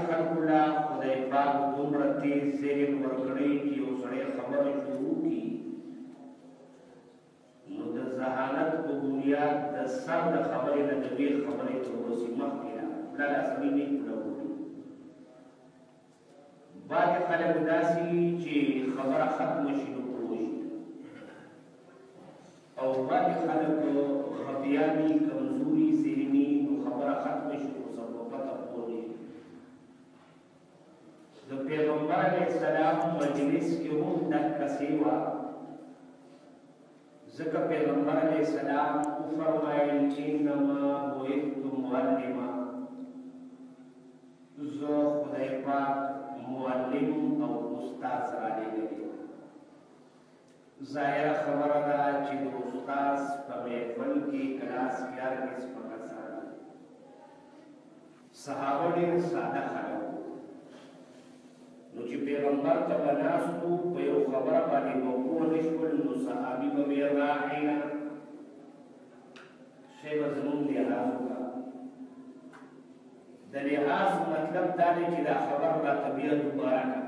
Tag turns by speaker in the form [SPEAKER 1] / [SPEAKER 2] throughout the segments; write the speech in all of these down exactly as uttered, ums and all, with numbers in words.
[SPEAKER 1] خلکو لا خدای پاک دومره تیز ذهن ورکړی چې یو سړی خبره شروع کړي نو د ذهانت په بنیاد د سر د خبرې نه د ډېر خبرې تر ورسې مخکې را دا دا سړي نه پوره وکړي. بعضې خلک داسې چې خبره ختمه شي نو پوه شي او بعضې خلک خفیان دي کمزوري ذهني نو خبره ختمه شي خو څه په پته پوه نه شي. د پیغمبر علیه السلام مجلس کې هم دقسې وه ځکه پیغمبر علیه السلام وفرمایل انما بعثت معلما زه خدای پاک معلم او استاد رالیږلی. ظاهره خبره ده چې د استاد په محفل کې کلاس کې هر کس فقط سره صحابه ډېر ساده خلک نو چې پیغمبر ته به ناست وو په یو خبره باندې به پوه نه شول نو صحابي به ویې راحیله شی به زمونږ لحاظ وکړه. د لحاظ مطلب دا دی چې دا خبر راته بیا دوباره کړه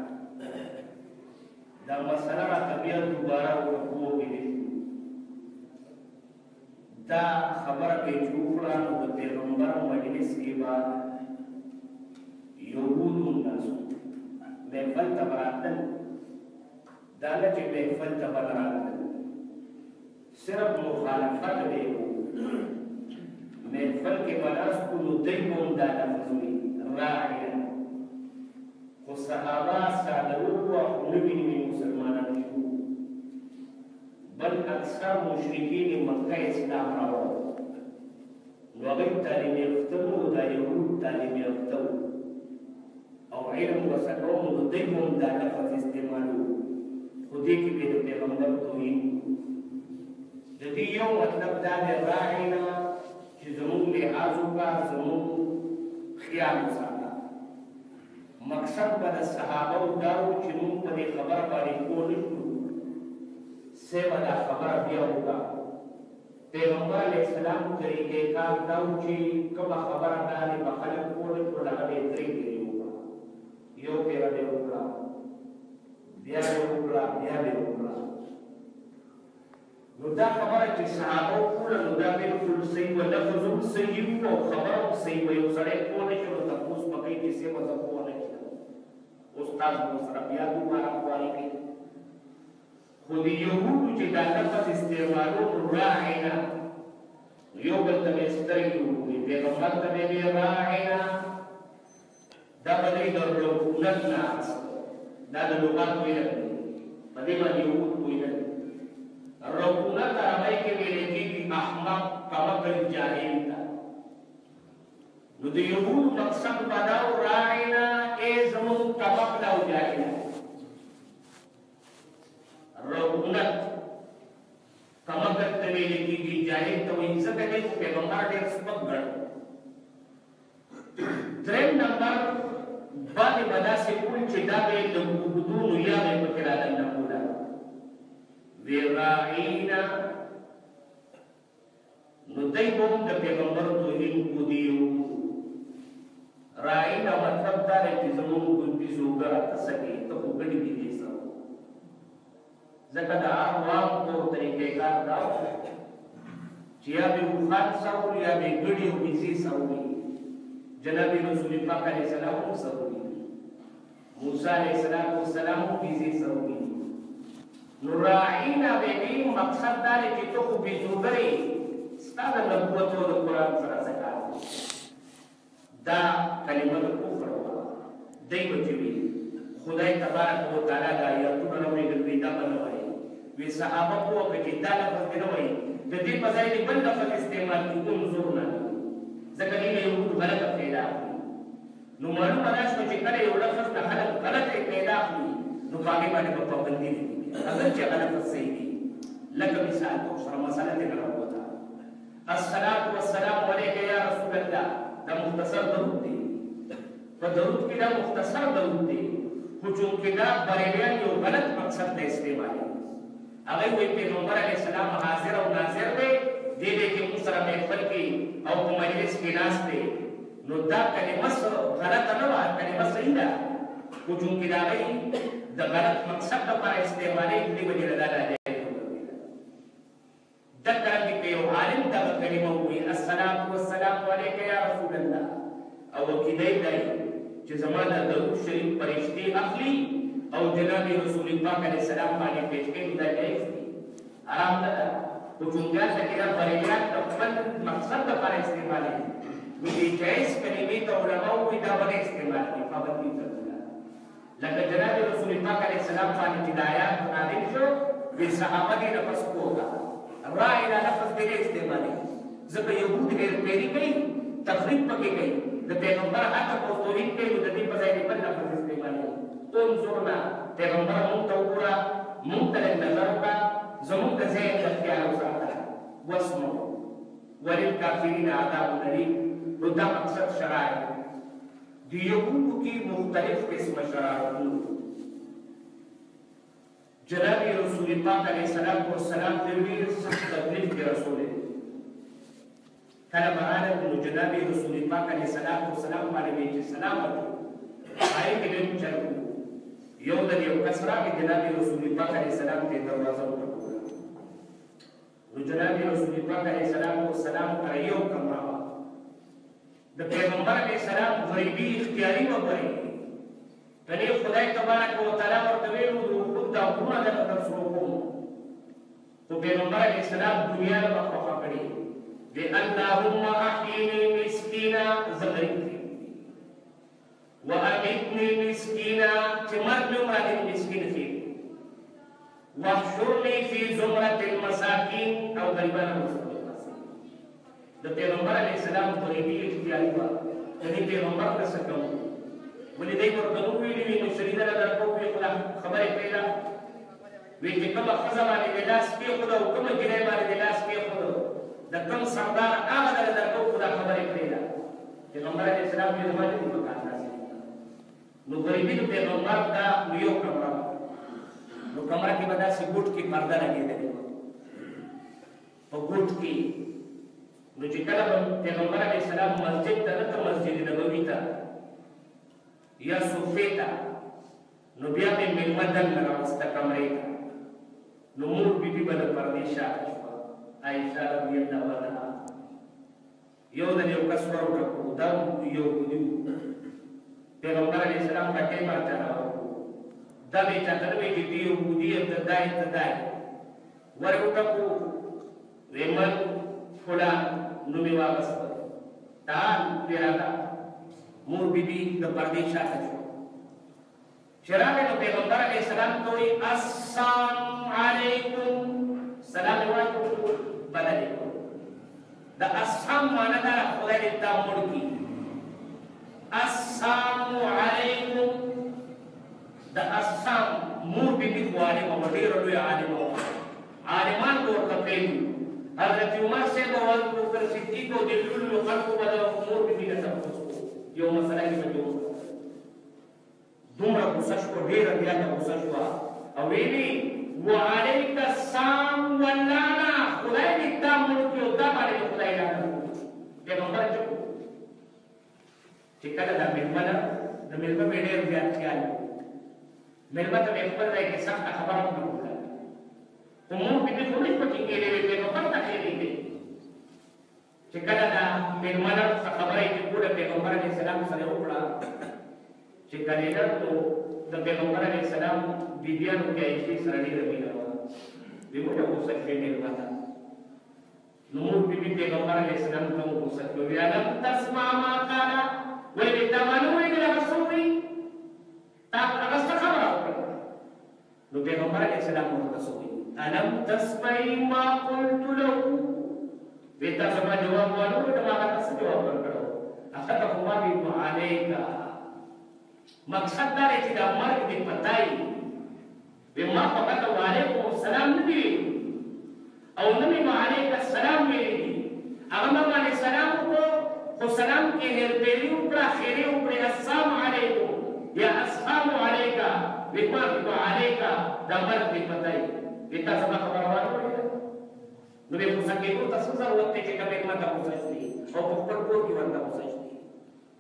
[SPEAKER 1] دا مسله راته بیا دوباره وکړه پوه مې نه شو. دا خبره به چې وکړه نو د پیغمبر مجلس کې به یهود هم ناست محفل ته به راتلل دا نه چې محفل ته به نه راتلل صرف مخالفت به یې محفل کې به ناست وو نو دوی به هم دا لفظ وي راعیه خو صحابه ساده وو او نوي نوي مسلمانان شو بل اکثر مشرکین مکه اسلام راوړ نو هغوی تعلیم یافته وو دا یهود تعلیم یافته وو او علم وسکوم نو دوی هم دا لفظ استعمالو خو دې کې به د پیغمبر توهین د دې یو مطلب دا دی راعینا چې زموږ لحاظ وکړه زموږ خیال وساته. مقصد به د صحابه دا و چې موږ په دې خبره باندې پوه نه شو سی به دا خبره بیا وکړه. پیغمبر علیه السلام طریقې کار دا و چې کومه خبره باندې به خلک پوه نه شول هغه به یې درې ځلې وکړه یو پیره به وکړه بیا به وکړه بیا به وکړه نو دا خبره چې صحابه وکړه نو دا بالکل صحیح و لفظ هم صحیح و او خبره هم صحیح و یو سړی پوه نه شي نو تپوس به کوي چې څه به زه پوه نه شم استاد به ورسره بیا دوباره خواري کوي. خو د یهودو چې دا لفظ استعمالو راعینا یو بل ته به سترګې وګوري پیغمبر ته به یې راعینا دا به دوی د رعونت نه اخیسته دا د لغت ویل دی په دې باندې یهود پوهېدل. رعونت عربی کې ویل کېږي احمق کمقل جاهل ته نو د یهود مقصد به دا و راعینا ای زمونږ کمقل او جاهله رعونت کمقل ته ویل کېږي جاهل ته وایي ځکه دی خو پیغمبر ډېر سپک ګڼ. درېم نمبر بعضې به داسې وایي چې دا به یې د اوږدونو یا به یې پکې رادنډه کوله وی راعینا نو دی به هم د پیغمبر توهین کو دي راعینا مطلب دا دی چې زمونږ بزوګه راته څه کوي ته خو ګډې دي دې څه ځکه د عوام طور طریقې کار دا چې یا به وخان سوړي یا به ګډې او بیزې سوړي. جناب رسول پاک علیه السلام هم سوړي موسی علیه السلام هم بیزې سوړي نو راعینا به مقصد دا دی چې ته خو بېزوګرې ستا د نبوت او د قرآن سره څه کار دا کلمه د کفر وه دی به چې وي خدای تبارک وتعالی دا آیاتونه راولېږل دا به نه وایي وی صحابه پوه کړه چې دا لفظ دې نه وایي د دې په ځای دې بل لفظ استعمال کړي انظرنا ځکه دې نه یهود غلطه پیدا کړي نو معلومه دا شوه چې کله یو لفظ نه خلک غلطه پیدا کړي نو په هغې باندې به پابندي نه کېږي اگر چې هغه لفظ صحیح دي. لکه مثال طور سره مسله دې نه راووته الصلاة والسلام علیک یا رسول الله دا مختصر درود دی په درود کې دا مختصر درود دی خو چونکې دا بریلیان یو غلط مقصد ته استعمالوي هغوی وایي پیغمبر علیه السلام حاضر او ناظر دی دې دې کې موږ سره محفل کې او په مجلس کې ناست دی نو دا کلمه غلطه نه وه، کلمه صحیح ده، خو چونکې د هغوی د غلط مقصد لپاره استعمالوي، دې وجې نه دا ناجایز وګرځېده. دغه رنګې که یو عالم دغه کلمه ووایي السلام والسلام علیک یا رسول الله، او عقیده یې دا چې زما د درود شریف فرشتې اخلي او جناب رسول پاک علیه السلام باندې پیش کوي، دا جایز دي، حرام نه ده. خو چونکې هلته کې دا فریضات د خپل مقصد لپاره استعمالوي، نو دې جایز کلمې ته علما وایي دا به نه استعمالوي، پابندي ضروري. لکه جناب رسول پاک علیه السلام باندې چې د آیات نازل شو، وی صحابه دې لفظ پوهه رائے دا لفظ دې نه استعمالوي، ځکه یهود هېرپېري کوي، تخریب پکې کوي، د پیغمبر حق او توحید کوي، نو د دې په ځای کې بل لفظ استعمالوي. انظرنا پیغمبر مونږ ته وګوره، مونږ ته لږ نظر وکړه، زمونږ د ذهن اختیار وساته، واسمعوا وللکافرین عذاب الیم. نو دا مقصد شرایط د یهودو کې مختلف قسمه شرایطونه. جناب رسول پاک علیه السلام والسلام ډېر سخت تکلیف کې رسول دی. کله به راغی نو جناب رسول پاک علیه السلام والسلام باندې چې سلام وکړو، هغې کې ډېر چل وو. یو ځل یو کس راغی، جناب رسول پاک علیه السلام ته یې دروازه وټکوله. نو جناب رسول پاک علیه السلام والسلام کره یو کمره وه. د پیغمبر علیه السلام غیبي اختیاري وګورئ، کنې خدای تبارک وتعالی ورته ویلي وو د خود دا غرونه درته درسره کوم، خو پیغمبر علیه السلام دنیا نه به خوښه کړې د اللهم احییني مسکینا، زه غریب یم، وامیتني مسکینا، چې مرګ مې ومرادې مسکین ښي، واحشرني فی زمرة المساکین، او غریبانو سره د پیغمبر علیه السلام غریبي اختیاري وه. د دې پیغمبر ته څه کوو؟ ولې دی ورته وویلي وي نو شریده له درکو وي، خو دا خبره یې کړې ده، وایي چې کومه ښځه باندې دې لاس کېښوده او کومه نجلۍ باندې دې لاس کېښوده، د کوم سردار هغه دله درکو، خو دا خبره یې کړې ده. پیغمبر علیه السلام وایي زما نه دي پکار داسې. نو غریبي د پیغمبر دا نو یو کمره وه، نو کمره کې به داسې ګوټ کې پرده لګېدلې وه، په ګوټ کې. نو چې کله به پیغمبر علیه السلام مسجد ته نه ته مسجد نبوي ته یا صوفې ته، نو بیا به یې مېلمه دننه راوسته کمرې ته، نو مور بیبي به د پردې شاته شوه، عایشه رضی الله عنها. یو ځل یو کس وروټکو، دا یهودي وو، پیغمبر علیه السلام پټۍ ورته راوړو، دا به یې چاته نه وایي چې دې یهودي یم ته دا یې ته دا یې وروټکو، ویې من فلان نوم یې واخیسته، تعال پرې راغله، مور بیبي د پردې شاته شوه. چې راغی نو پیغمبر علیه السلام ته وایي السلام علیکم، سلام یې واچوو، بدل یې کړو. د اسلام معنی دا خدای دې تا مړ کړي، السلام علیکم. د اسلام مور بیبي خو عالمه وه، ډېره لویه عالمه وه، عالمان به ورته پرېږدي. حضرت عمر صاحب او ابوبکر صدیق او د لویو خلکو به د مور بیبي نه تپوس کوو، یو مسله کې به جوړ کړه. دومره غوسه شوه، ډېره زیاته غوسه شوه، او ویلي وعلیک السلام واللعنه، خدای دې تا مړ کړي او تا باندې د خدای لعنت وکړي. پیغمبر چپ و. چې کله دا مېلمه ده، د مېلمه به یې ډېر زیات خیال و، مېلمه ته به یې خپل ځای کې سخته خبره هم نه کوله، خو مور بیبي خو نه پکې کېدې وې، پیغمبر ته خېلې وې. چې کله دا مېلمه ده څه خبره یې چې کوله پیغمبر علیه السلام سره وکړه، چې کلیدر نو د پیغمبر علیه السلام بیبیانو کې عایشې سره ډېره مینه وه، ویې ولې غوسه شوې مېلمه ته؟ نو مور بیبي پیغمبر علیه السلام ته وغوسه کړه، ویې الم تسمع ما قال، ولې تا ما نه اورېدل هغه څه وایي؟ تا هغه څه خبره وکړه؟ نو پیغمبر علیه السلام ورته څه وایي؟ الم تسمعي ما قلت له، وی تاسو ما جواب وانه ما هغه څه جواب ورکړو، هغه ته خو ما وی وعلیکا، مقصد دا دی چې دا مرګ دې پتای وی ما خو هغه ته وعلیکم السلام نه دی او نه مې وعلیک السلام ویلي دي، هغه ما باندې سلام وکړو، خو سلام کې هېرپېري وکړه، خیرې وکړې، السلام علیکم یا السلام علیکا، وی ما وی وعلیکا، دا مرګ دې پتای، وی تاسو ما خبره وانه نو به غوسه کېدو ته څه ضرورت دی چې که مېلمه ته غوسه شي او په خپل کور کې ورته غوسه شي.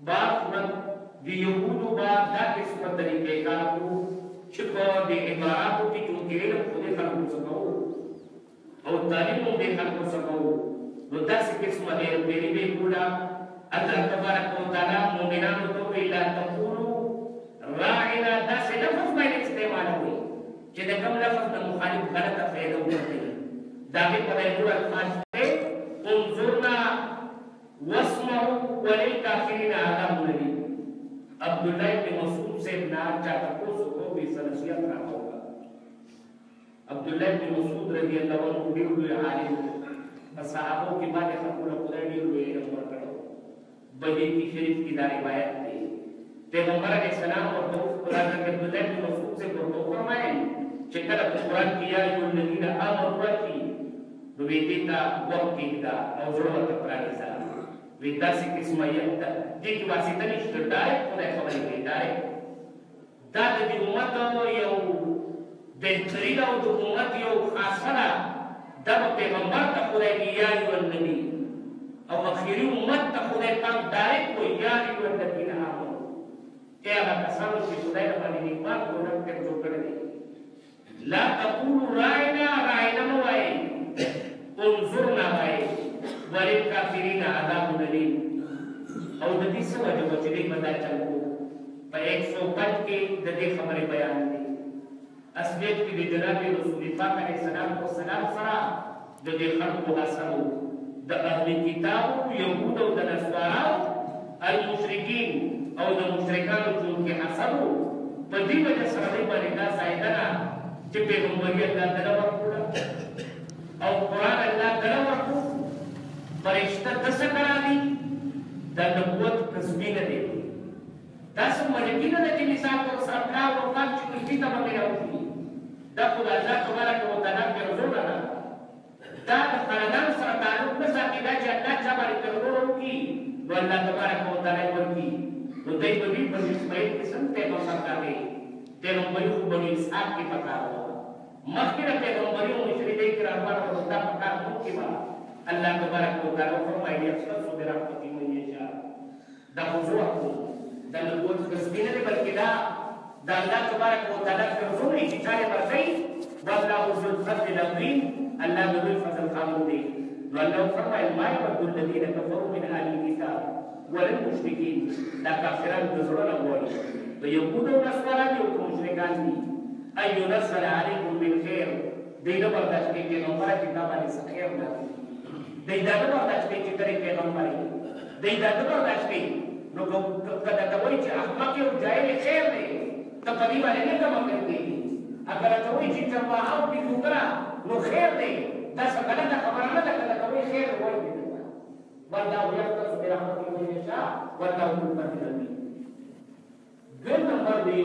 [SPEAKER 1] باخمد دی یهودو با دا قسمت طریقے کار کو چھپا دی عباراتو کی چونکہ علم خودی خلقو سکو او تعلیمو دی خلقو سکو نو دا سی قسم ہے میری بے کولا اللہ تبارک و تعالی مومنانو تو لا تقولو راعنا دا سی لفظ میں استعمال ہوئی چی دا کم لفظ دا مخالف غلط فیدو کرتے دا بے پر ایدو الفاظ ہے انظرنا واسمعوا وللكافرين عذاب أليم عبداللہ بن مسعود سے نار چاہتا کو سکو بھی سنسیت رہا ہوگا عبداللہ بن مسعود رضی اللہ عنہ بھی ہوئے عالم صحابوں کی بات خطور خدای بھی ہوئے نمبر کرو بحی کی شریف کی داری بایت تھی پیغمبر علیہ السلام اور دوست قرآن کے عبداللہ بن مسعود سے برتو فرمائیں چکر قرآن کیا جو الذین آمنوا کی نویدی تا وقت کی دا او ضرورت قرآن سلام ویدہ سی قسمہ یکتا جی کی واسطہ نشتر ڈائریکٹ خدای خبری گئی ڈائریکٹ دا دا دی امت یو بہترین او دا امت یو خاصنا دا با پیغمبر تا خدای کی یا ایو النبی او اخیری امت تا خدای پاک ڈائریکٹ کو یا ایو النبی نا آمن اے اگر کسانو چی خدای نمانی نیمان کو نمکر جو کردے لا تقولو رائنا رائنا موائے انظرنا بائے وللكافرين عذاب أليم او د دې څه وجه چې دې بدا چلو په ایک سو پنج کې د دې خبرې بیان دي اصلیت کې د جناب رسول پاک علیه السلام او سلام سره د دې خلقو حسنو د اهل کتاب يهود او د نصارا المشرکین او د مشرکانو چې حسنو په دې وجه سره دې باندې دا سایدنا چې پیغمبر الله تعالی ورکړه او قران الله تعالی ورکړه فرشتہ دس کرا دی دا نبوت تزمین دے دا سب ملکین دا جی مثال کو سرکار و قام چی کشتی تا بمینا ہوتی دا خدا اللہ تبارک و تعالی کے رضول رہا دا دا خاندان سر تعلق نسا کی دا چی اللہ چاباری تغرور کی نو اللہ تبارک و تعالی ورکی نو دائی ببی بنی اسماعیل قسم پیغمبر کا دے پیغمبری کو بنی اسحاق کی پکار ہوا مخیر پیغمبری و مشری دے کر احبار و خدا پکار ہوں کی بات اللہ تبارک و تعالی فرمائے یختص برحمته من یشاء دا خضوع کو دا نبوت کسبی نه بلکې دا دا اللہ تبارک و تعالی کے رسول کی چارے برسئی والله ذو الفضل العظیم اللہ ذو الفضل خامن دے تو اللہ فرمائے ما يود الذين كفروا من اهل الكتاب والمشركين دا کافران گزرنا بولی تو یهود و نصارا جو مشرکان دي ان ينزل عليكم من خير دین برداشت کے پیغمبر کتاب علیہ خیر نہ دیدہ دو برداشت کی چکری پیغمبری دیدہ دو برداشت کی نو کدا کوئی چې احمق یو جاهل خیر دی ته په دې باندې نه کوم کوي اگر ته وایي چې تر ما او دې وکړه نو خیر دی دا څه غلطه خبره نه ده کله کوي خیر وایي والله يختص برحمته من يشاء والله ذو الفضل العظيم ګل نمبر دی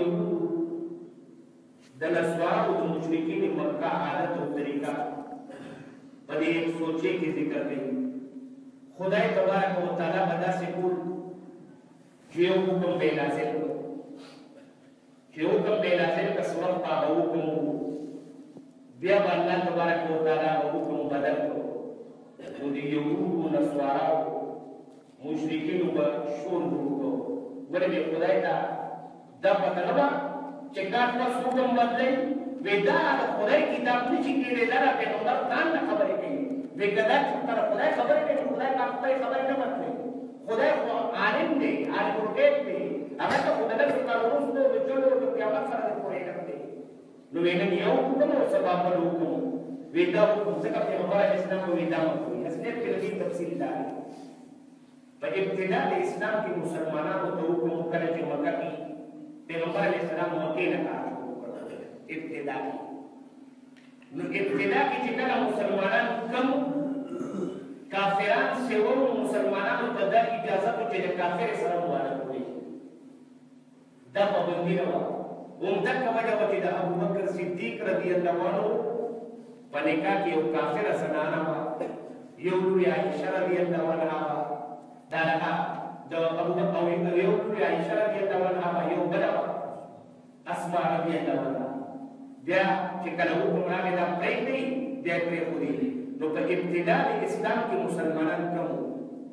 [SPEAKER 1] د نسوارو او مشرکین مکه عادت او طریقہ پدې ایک سوچے کی ذکر دی خدای تبارک و تعالی بدا سے کول چې یو حکم به نازل کړو چې حکم به نازل کړ سورۃ په حکم بیا الله تبارک و تعالی حکم بدل کړو او دی یو نسوارا مشرکین په شور وکړو ورته خدای ته دا پته نه چې کار په حکم بدلای ودا خدای کتاب نشي کېږي دا پیغمبر ځان نه خبرې کوي وګدا چې پر خدای خبرې کوي خدای پاک ته خبرې نه ورکوي خدای خو عالم دی عالم ورکې دی هغه ته خدای ته کارونه د چلو د قیامت سره پورې کوي نو وینم یو کوم سبب له حکم ودا حکم څخه پیغمبر اسلام ودا کوي اصله کې دې تفصیل ده په ابتدا د اسلام کې مسلمانانو ته حکم کړی چې مکه کې پیغمبر علیه السلام مکه نه کار ابتدا نو ابتدا کی چې کله مسلمانان کم کافران سیو مسلمانانو ته د اجازه چې کافر سره مبارک وي دا په باندې راو ومته کومه چې د ابو بکر صدیق رضی الله عنه په نکاح کې یو کافر سنانا وا یو لوی عائشہ رضی الله عنها دا لکه د ابو بکر او یو لوی عائشہ رضی الله عنها یو بل اسماء رضی الله عنها بیا چې کله حکم راغی دا پرېږدي بیا پرېښودي نو په ابتدا د اسلام کې مسلمانان کم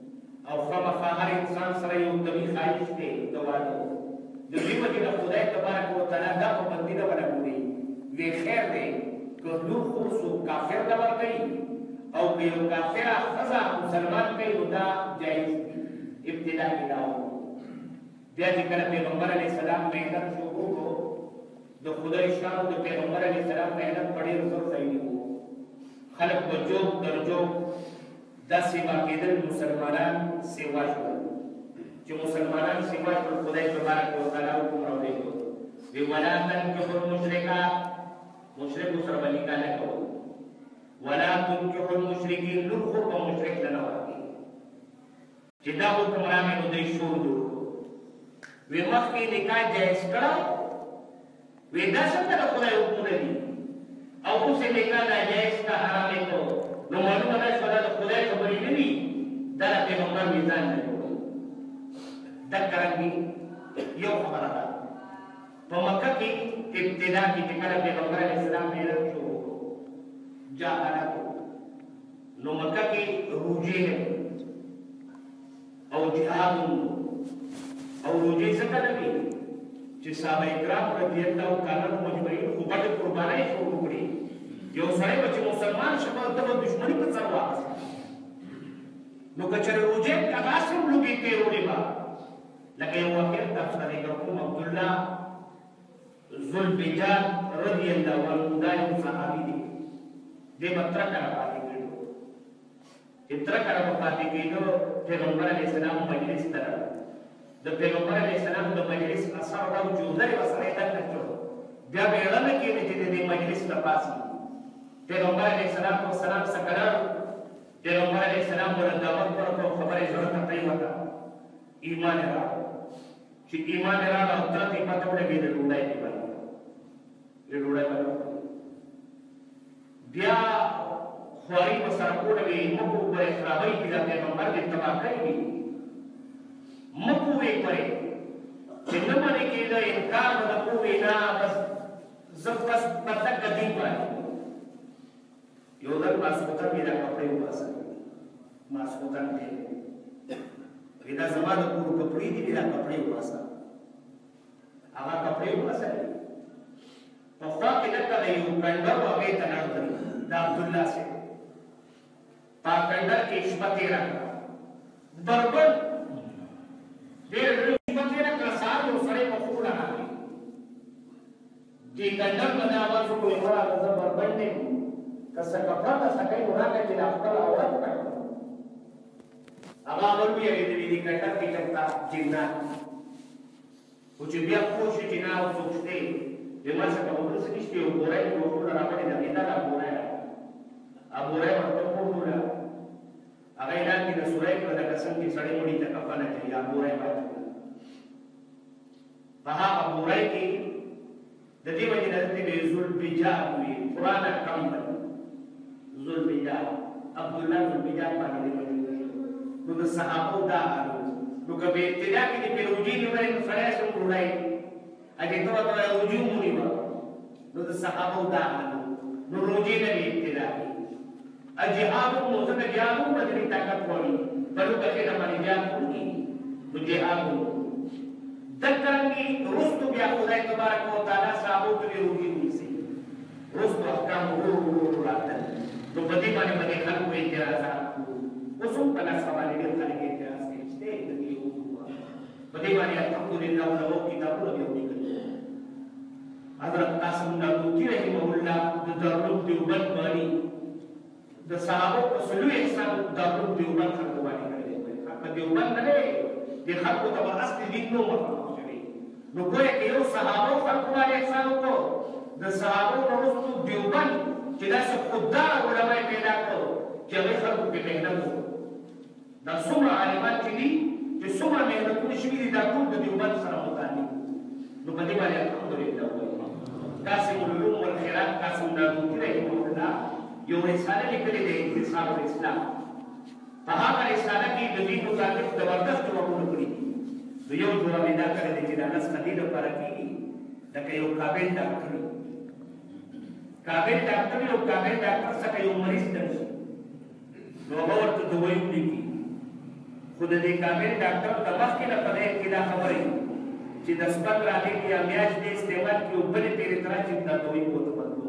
[SPEAKER 1] او خامخا هر انسان سره یو طبیعي خواهش دی د واده د دې وجې نه خدای تبارک وتعالی دا پابندي نه ورکوي وی خیر دی که لور خو څوک کافر ته ورکوي او که یو کافره ښځه مسلمان کوي نو دا جایز دی ابتدا کې دا بیا چې کله پیغمبر علیه السلام محنت شروع کړو د خدای شان د پیغمبر علیه السلام محنت په ډېر زور ځایږي خلک په جوب در جوب دا سیوا کېدل مسلمانان سیوا شول چې مسلمانان سیوا شول خدای تبارک وتعالی حکم راوړي وی ولا تنكحوا المشركات مشرک سره باندې کاله کوو ولا تنكحوا المشركين لخوا په مشرک نه ورکی چې دا حکم راغی نو دوی شروع جوړ وی مخکې نکاح جایز کړه وی دا څنګه د خدای حکم دی او اوس یې نکاح ناجایز کا حرام کړو نو معلومه ده چې دا خدای خبرې نه دي دا پیغمبر میزان نه جوړ دا کرانګي یو خبره ده په مکه کې ابتدا کې چې کله پیغمبر علیه السلام میرا شو جاهل نو مکه کې روجي او جهاد او روجي څنګه لګي چې صحابه کرام رضی الله تعالی مجمعین خو په قربانۍ شروع کړې یو سړی چې مسلمان شوه د دښمنۍ په څیر واغست نو کچره روجي هغه سم لوګي ته وړي با لکه یو وخت تفسیر کوم عبد الله ذوالبجال رضی الله عنه دا یو صحابي دی دې متر کړه پاتې کېدو اتر کړه پاتې کېدو پیغمبر علیه السلام مجلس ته د پیغمبر علیه السلام د مجلس اثر راو جوړه وسره ده کړو بیا به اعلان کړي چې د مجلس ته پاسي پیغمبر علیه السلام او سلام سره پیغمبر علیه السلام ورته دعوت ورکړو خبره ضرورت پي وتا ایمان را چې ایمان را او تر دې پته ولګي د ډوډۍ دی باندې د ډوډۍ باندې بیا خواري په سره کوړې مکو په خرابې کې د پیغمبر د تبا کوي مکو یې پرې چې نه باندې کې دا انکار د کوې نه بس زبس پتک دی باندې یو ځل ماسوته میرا کپڑے واسه ماسوته دې ودا زمانه کو کپڑے دي میرا کپڑے واسه هغه کپڑے واسه په خوا کې لکه یو کندر واغې ته راځي دا عبد الله سے پا کندر کې شپته راځي بربر ډېر شپته راځي سار یو سړی په خو راځي دې کندر باندې आवाज کوي ورا د بربر نه کسه کپڑا سکه ورانه چې خپل اورت کړو هغه ورته یې دې کندر کې چمتا جنات او چې بیا کوشش نه او سوچته دماغ څخه وګورئ چې نشته یو ګورای یو ټول راغلي دا دا دا ګورای ا ګورای ورته وګورئ هغه اعلان کې د سورې په دغه څنګه کې سړی مړی ته کفنه کوي یا ګورای پاتې په هغه ګورای کې د دې وجه نه دې ذل بجا وي قران کم ذل بجا عبد الله ذل بجا باندې نو د صحابه دا نو کبه ابتدا کې د پیروجي نیولې نو سړی سم ګورای اګه ته ته وجوه مونږه نو د صحابه دا نو روزي نه ابتدا اجهاد نو څنګه جهاد په دې طاقت وړي بلو کې نه باندې جهاد کوي نو جهاد ذکرني رستو بیا خدای تبارک وتعالى صحابه ته روزي ونیسي رستو احکام ورو راته نو په دې باندې باندې خلکو اعتراضات وسوم په لاس باندې ډېر خلک اعتراض کوي چې دې یو په دې باندې الحمدلله نو کتابونه دی حضرت قاسم نانوتي رحمه الله د دارالعلوم دیوبند باندې د صحابه په سلو احسان دارالعلوم دیوبند خلکو باندې کړی په دیوبند نه د خلکو د اصل دین نو مخکې نو ګوره کې یو صحابه خلکو باندې احسان وکړو د صحابه وروسته دیوبند چې داسې خدای علماء پیدا کړو چې هغه خلکو په محنت وکړو دا څومره عالمان چې دي چې څومره محنتونه شوي دي دا ټول د دیوبند سره متعلق نو په دې باندې الحمدلله قاسم العلوم والخيرات قاسم نانوتي رحمه الله یو رساله لیکلې ده انتصار الاسلام په هغه رساله کې د دې مطابق زبردست جوابونه کړی نو یو جواب دا کړی چې دا نس کدي لپاره کېږي دا یو قابل ډاکټر قابل ډاکټر یو قابل ډاکټر څخه یو مریض درشي نو هغه ورته دوی لیکي خو خو د دې کامل ډاکټر د مخکې نه په دې کې دا خبرې چې د سپک رالې کې یا میاشت دې استعمال کړي او بلې تېرې تر چې دا دوی کو ته بدلو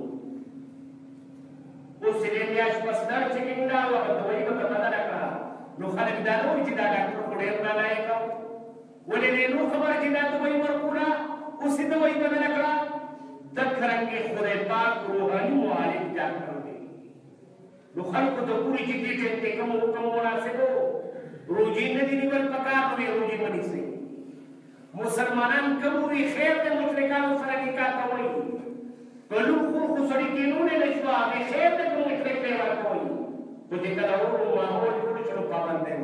[SPEAKER 1] اوس دې میاشت پس دا چې څنګه او دوی به ته بدل کړه نو خلک دا نو چې دا ډاکټر خو ډېر نه لایق ولې نو خبره چې دا دوی ورکوړه اوس دې دوی بدل کړه د کرنګي خدای پاک روحاني معالج ډاکټر دی نو خلکو ته پوری چې دې ټیم کوم حکم مناسبو روزي نه دی نیول پکار نو روزي باندې سي مسلمانان کومي خیر د مشرکانو سره نکاح کوي بلو خو خو سړي کینو نه لښوا به خیر د کوم مشرک له ورکوي په دې کله ورو ماحول جوړ شو پابند دی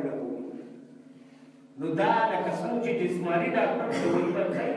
[SPEAKER 1] نو دا د قسم چې جسمانی ډاکټر ته وایي په ځای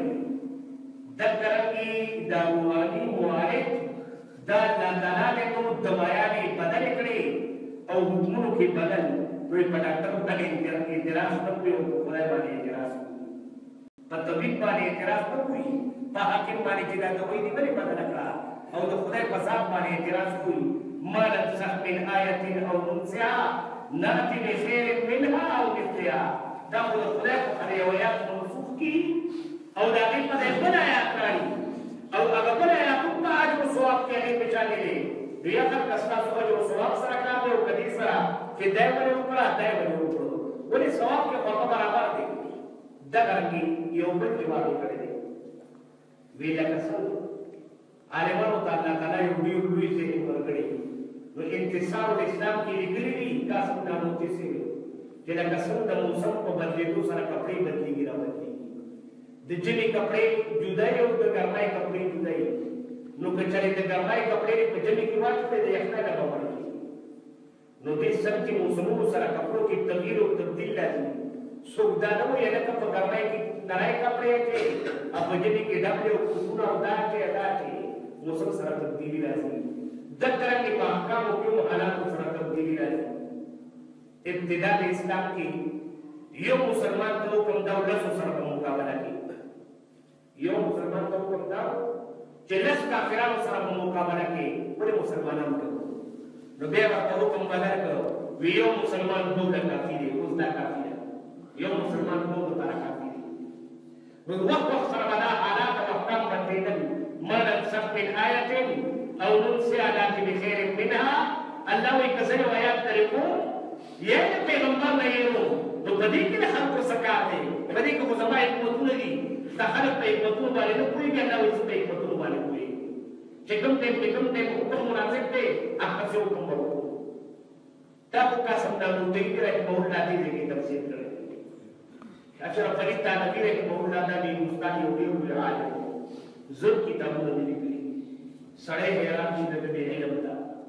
[SPEAKER 1] د کرنګي د روحاني معالج دا لاندانه کوم دوايانې بدل کړي او حکمونو کې بدل دوی په ډاکټر باندې اعتراض نه کوي او خدای باندې اعتراض کوي په طبيب باندې اعتراض نه کوي په حکیم باندې چې دا دوی دی بلې بدل کړه او د خدای په ذات باندې اعتراض کوي ما ننسخ من آیة او ننسها نأتي بخير منها او مثلها دا خو د خدای په خلیویات منسوخ کی او دا غي په بل آیات راځي او هغه بل آیات په اجر او ثواب کې هغه بچاله دي بیا خر کستا سو اجر او ثواب سره کار دی او کدي سره چې دای ونه وکړه دای ونه وکړه ولې ثواب کې په برابر دي دا ګرځي یو بل جواب کړی دی ویل کسو عالمانو تعالی تعالی یو دی لوی څه ورګړي نو انتصار اسلام کې لګري دي تاسو نامو چې څه چې دا کسو د موسم په بدلېدو سره کپڑے بدلېږي را بدلېږي د جمی کپڑے جدای او د ګرمای کپڑے جدای نو کچره د ګرمای کپڑے په جمی کې واچته د یخنه نه باندې نو دې سمتي موسمونو سره کپړو کې تغییر او تبديل لازم سودا نه وي لکه په ګرمای کې نړۍ کپڑے چې په جمی کې ډبل او کوونه او دا چې ادا چې موسم سره تبدیلی لازم د کرنګي په احکام او حالات سره تبدیلی لازم ابتدا د اسلام کې یو مسلمان ته کوم دولت سره مقابله کوي یو مسلمان ته کوم دا چې لس کافرانو سره مقابله کوي ټول مسلمانانو ته نو بیا ورته حکم بدل کړو یو مسلمان دوه کافی دی اوس دا کافی دی یو مسلمان دوه لپاره کافی دی نو وخت وخت سره دا حالات او احکام بدلیدل ما ننسخ من آیة او ننسها نأتي بخير منها الله وکزه آیات طریقو یہ پیغمبر نه یو نو پدې کې د خلکو سکار دی پدې کې خو زما حکمتونه دي دا خلک په حکمتونو باندې نه پوهېږي الله وایي په حکمتونو باندې پوهېږي چې کوم ټیم کې کوم ټیم حکم مناسب دی هغه څه حکم وکړو دا خو قسم دا نو دی چې رحمه الله دې کې تفسیر کړی اشرف علي تنویر رحمه الله دا دی مستانی او دی عالم زر کتابونه لیکلي سړی حیران شي د دې علم ته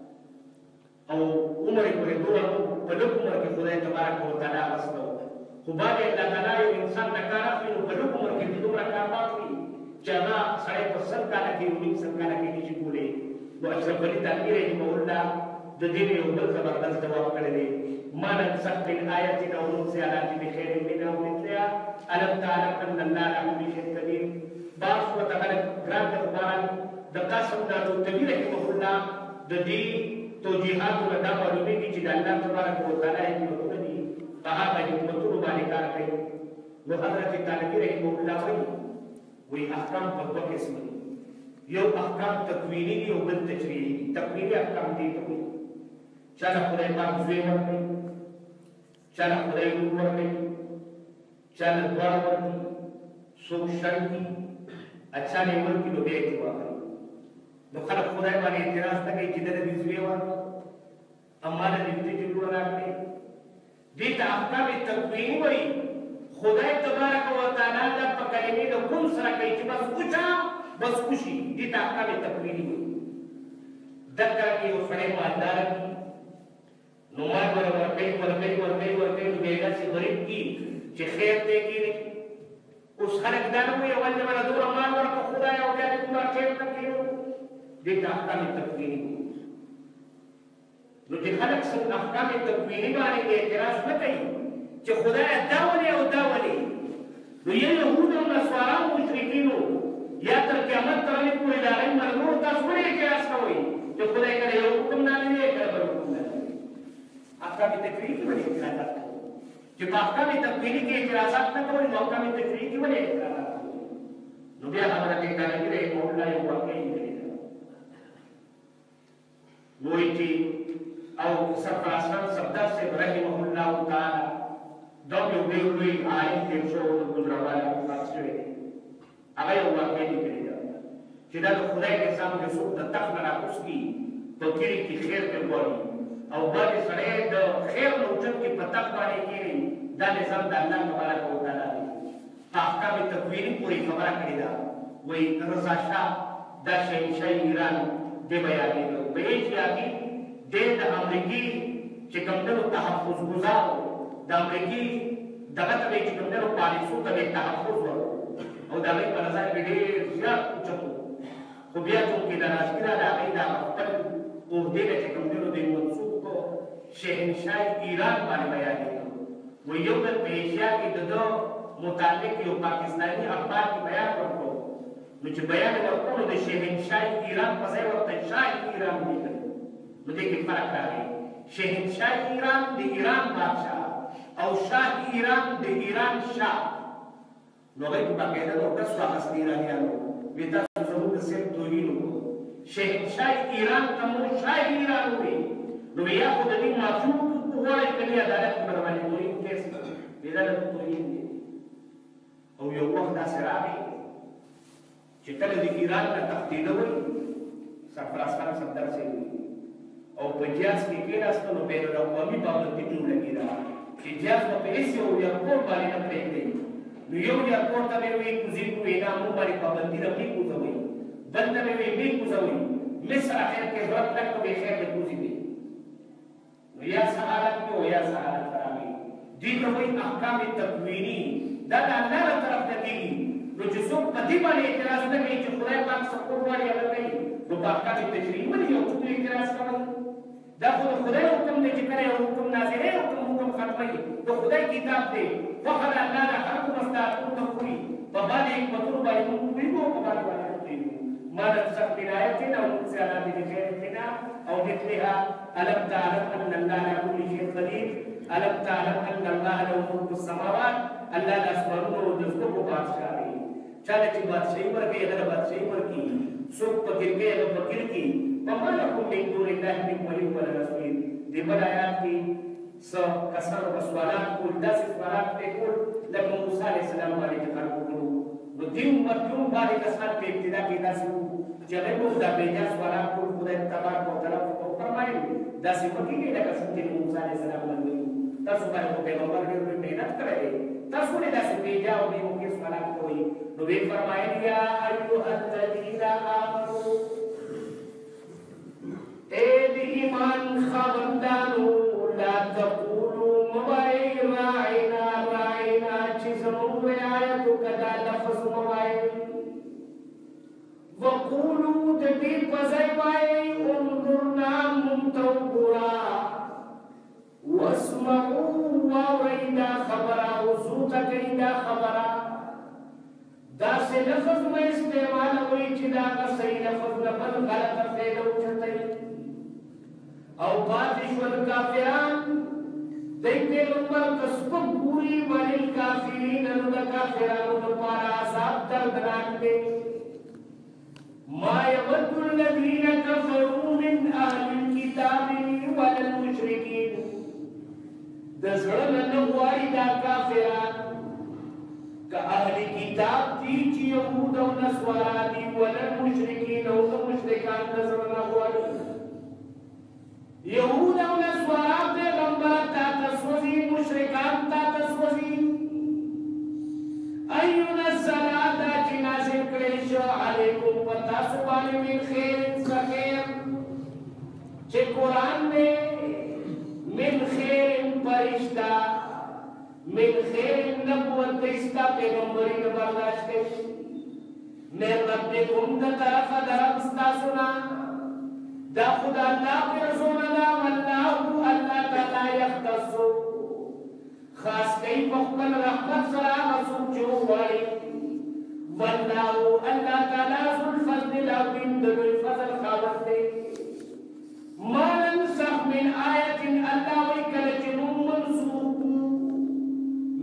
[SPEAKER 1] او عمر پورې دوه په لږ عمر کې خدای تبارک وتعالى واستو خو باندې الله تعالی یو انسان د کار اخلي نو په لږ عمر کې دومره کار واخلي چې هغه سړی په سر کاله کې یو سر کاله کې نشي کولای نو اشرف علي تنویر رحمه الله د دې یو بل زبردست جواب کړی دی ما ننسخ من آیة او ننسها نأتي بخير منها او مثلها ألم تعلم أن الله على كل شيء قدير باس وتعالى ګران اخباران د قسم دا توبیر رحمه الله د دې توجیهات او دا معلومه دي چې د الله تبارک وتعالى حکمتونه دي په هغه حکمتونو باندې کار کوي نو حضرت طالبی رحمه الله وایي وی احکام په دوه قسم دي یو احکام تکوینی دي او بل تشریعي دي تکوینی احکام دي ته چاله خدای پاک زوی ورکړي چاله خدای نور ورکړي چاله دواړه ورکړي څوک شرطي اچھا نه ورکړي نو بیا یې واخلي نو خلک خدای باندې اعتراض نه کوي چې د دې زوی ورکړي امانه دې ته جوړ راکړي دې ته احکام تکوینی وایي خدای تبارک وتعالى د کلمې د کوم سره کوي چې بس وچا بس خوشي دې ته احکام تکوینی وایي دغه کې یو سړی مالدار نو ما ور ور کوي ور کوي ور کوي ور کوي نو بیګا سي غریب کی چې خیر دې کی اوس خلک دا نو یو ولې ولا دور مال ورکو خدای او بیا دې کومه خیر نه کیو دې ته احکام تکوینی نو چې خلک څنګه احکام تکوینی باندې اعتراض نه کوي چې خدای دا ولې او دا ولې نو یې يهود او نصارا مشرکین یا تر قیامت ترې پورې دا غي مرغور تاسو ولې اعتراض کوي چې خدای کړه یو حکم نه لري کړه بل حکم نه احکام تکوینی باندې اعتراض کوي چې په احکام تکویني کې اعتراضات نه کوي نو احکام تشریعي کې ولې اعتراضات کوي نو بیا خبره کې کارګر رحمه الله یو واقعي کړی ده وایي چې او سرفرازخان صفدر صاحب رحمه الله تعالی دا یو ډېر لوی عالم تېر شوی د ګجراواله وفات شوی دی هغه یو واقعي کړی ده چې دا د خدای نظام چې څوک د تخت نه راکوزکي په کلي کې خیر پرې غواړي او بعضې سړی د خیر نه اوچت کې په تخت باندې کښېني دا نظام د الله تبارک وتعالی دی په احکام تکویني پورې خبره کړې ده وایي رضا شاه دا شهنشاه ایران دی بیانېده ویل چې هغې ډېر د امریکې چې کوم دی نو تحفظ ګزار د امریکې دغه ته به چې کوم دی نو پالیسو ته به تحفظ ورکړو او د هغې په نظر کې ډېر زیات اوچت و خو بیا چونکې د ناظره د هغې د خپل عهدې ته چې کوم دی نو دوی منسوب کړو شهنشاه ایران باندې بیانېده وایي یو ځل په ایشیا کې د ده متعلق یو پاکستاني اخبار کې بیان ورکړو نو چې بیان یې ورکړو نو د شهنشاه ایران په ځای ورته شاه ایران لیکل نو دې کې فرق راغی شهنشاه ایران د ایران بادشاه او شاه ایران د ایران شاه نو هغوی په باقاعده نوټس واخیست ایرانیانو وایي تاسو زموږ د صرف توهین وکړو شهنشاه ایران ته مو شاه ایران ووایي نو یا خو د دې معافي وغواړئ که نه عدالت کې به درباندې توهین کیس وایي دا د توهین دی او یو وخت داسې راغی چې کله د ایران نه تښتېده وایي سرفرازخان صفدر صاحب او په جهاز کې کېناسته نو بین الاقوامي پابندي پرې ولګېده چې جهاز به په هېڅ یو ایرپورټ باندې نه پرېږدئ نو یو ایرپورټ ته به یې وایي کوزې کوینا موږ باندې پابندي نه مې کوزوئ بل ته به یې وایي مې کوزوئ مصر اخر کې ضرورت لږ ته به یې خیر د کوزې وي نو یا څه حالت کې و یا څه حالت راغی دوی ته وایي احکام تکویني دا د الله له طرف نه کېږي نو چې څوک په دې باندې اعتراض نه کوي چې خدای پاک سپورټ غواړي هغه کوي نو په احکام تشریعي باندې یو څوک اعتراض کوي دا خو د خدای حکم دی چې کله یو حکم نازلوي حکم حکم ختموي د خدای کتاب دی فخر الله د خلقو مستحقون ته خوري په باندې حکمتونو باندې موږ پوهېږو او په باندې باندې نه پوهېږو ما ننسخ من آية أو ننسى على بخيرنا أو مثلها ألم تعلم أن الله على كل شيء قدير ألم تعلم أن الله له ملك السماوات الله لا سبحانه وتعالى بادشاہ دی چاله چې بادشاہي ورکړي هغه بادشاہي ورکړي څوک فقیر کې هغه فقیر کې وما لكم من دون الله من ولي ولا نصير دې بل آیات کې څو کسان په سوالات کول داسې سوالات ته کول لکه موسی علیه السلام باندې چې خلکو کړو نو دې امت کوم باندې کسان په ابتدا کې داسې چې هغه موږ د بیجا سوالات کول خدای تبارک وتعالى په فرمایي داسې وکړي لکه څنګه موسی علیه السلام باندې تاسو باندې پیغمبر ډېر مهنت کړی تاسو نه داسې بیجا او دې موږ سوالات کوي نو وی فرمایي یا ایها الذین آمنوا اے دی ایمان خاوندانو لا تقولوا موای راعنا راعنا چې زموږ آیاتو کدا لفظ موای وقولوا د دې په ځای وایي انظرنا ممتوبرا واسمعوا واورئ خبره وزوته کوي دا خبره دا سے لفظ میں استعمال ہوئی چې دا صحیح لفظ نه بل غلط فعل او چتای او پاتې شول کافران دای پیغمبر تسبب پوری ولل کافرین نو د کافرانو لپاره عذاب دردناک دی ما يود الذين كفروا من اهل الكتاب والمشركين دزړه نه غواړي دا کافران که اهل کتاب دي چې يهود او نصارا دي ولا مشرکین او مشرکان دزړه نه غواړي يهود او نصارا پیغمبر تا تسوزي مشرکان تا تسوزي ايون الصلاه چې نازل کړي شو علیکم پتا سبحانه من خیر خیر چې قران میں من خیر فرشتہ من خیر نبوت استا پیغمبری نے برداشت کی میں ربکم دا طرف درب استا سنا دا خدا اللہ کے رسول اللہ واللہ اللہ تعالی یختصو خاص کئی فقبل رحمت سلام رسول جو وائی واللہ اللہ تعالی ذو الفضل العظیم ذو الفضل خاوت دے ما ننسخ من آیت اللہ وکل جنوم منسوخ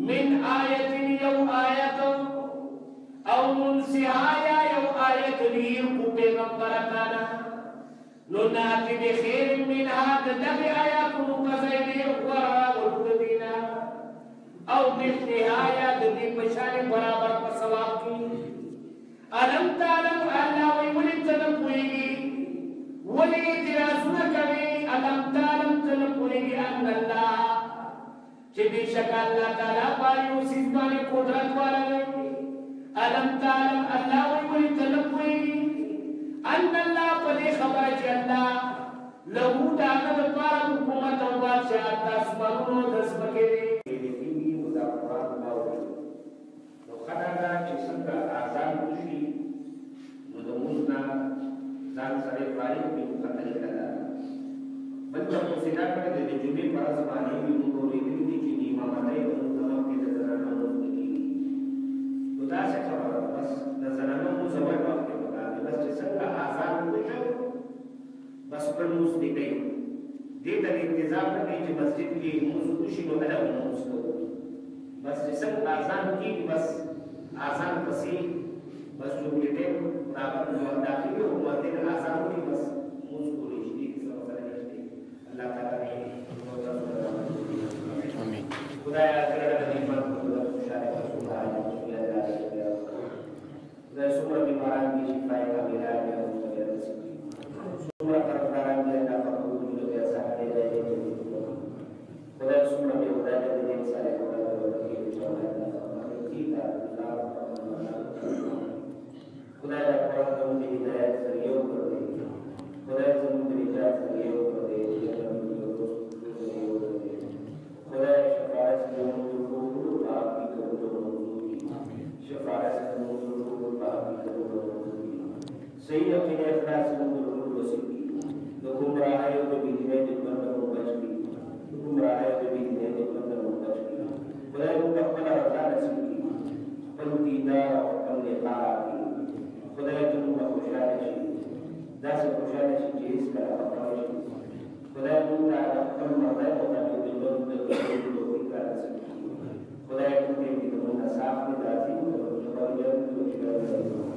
[SPEAKER 1] من آیت یو آیت او منسحایا یو آیت لیر کو پیغمبرتانا نو ناتی بخیر منها ددغی آیات مقصد لیر ورا ولددینا او مثلها ددی پشانی برابر پسواب کی علم تعلم اللہ وی ولی تنپوئیگی ولی اعتراضنا کبھی علم تعلم تنپوئیگی ان اللہ چه بیشک اللہ تعالی باری اسی زمانی قدرت والا نہیں علم تعلم اللہ وی ولی تنپوئیگی ان اللہ پدی خبر چه اللہ لہو داغت پارا حکومت و بادشاہ تاسمانو دسمکے دے مضافرات باوجود نو خدادا چه سنگا آزاد کشی نو دموزنا زان سرے فارغ بھی مقتل کدا بلکہ مسیدہ کرده دے جمعی پر ازمانی بھی مدوری دی چی نیمامتائی بمتمام کی دزنانا مزدکی نو دا سے خبر بس دزنانا مزور وقت بتا دے بس چه سنگا آزاد کشو بس پر مزدکی دیتا انتظام نکی چی مسجد کی موضوع کشی نو علم موضوع بس چه سنگ آزان کی بس آزان پسی بس جو بیٹے داخلی حکومتیں آزان کی بس موز کو رشتی کی سب سر رشتی اللہ تعالیٰ نے خدایا کرد نعمت خدا خوشائے خدا رسول اللہ خدا سمر بیماران کی شفائی کا ملائی میں مستقل رسکی سمر قرفداران کی اللہ قبول جو ایسا کرے جائے خدا سمر بے خدا جب دین سارے خدا رکی چاہتا خدا یا قرآن کا مجھے ہدایت سریعوں کر دے خدا یا مجھے ہدایت سریعوں کر دے خدا یا شفاعت سے منظور آپ کی قبول و منظور کی شفاعت سے منظور آپ کی قبول و منظور کی صحیح اپنے اخلاص سے منظور وسیع کی تو گمراہ ہے تو بھی دنے جب بندر مبچ کی گمراہ ہے تو بھی دنے جب بندر مبچ کی خدا یا مقبلہ رضا نصیب کی پل دیدار اور پل نقارہ کی خدای تم کا خوشحال شي دا سے خوشحال شي چې اس کا خبر شي خدای تم کا خپل مرده او د دې د دوی کار سره خدای تم دې موږ صاف دي راځي او خدای دې موږ